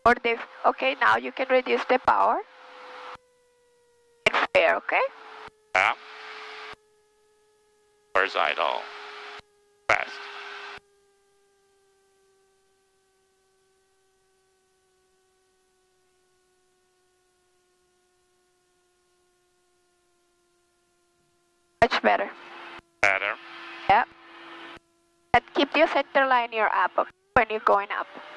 Or the, okay, now you can reduce the power. It's fair, okay? Yeah. Horizontal. Fast. Much better. Better. Yeah. But keep your center line your up, okay, when you're going up.